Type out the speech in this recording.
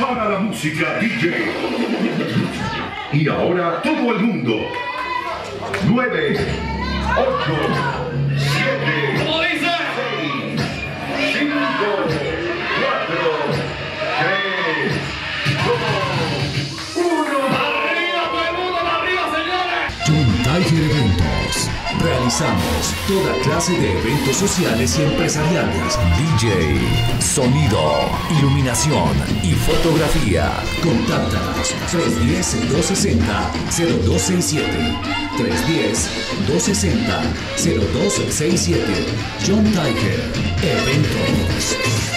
Para la música, DJ. Y ahora todo el mundo. 9, 8, 7, 6, 5, 4, 3, 2, 1. ¡Arriba, todo el mundo! ¡Arriba, señores! John Tiger Eventos. Realizamos toda clase de eventos sociales y empresariales. DJ, sonido, iluminación y fotografía. Contáctanos 310-260-0267. 310-260-0267. John Tiger Eventos.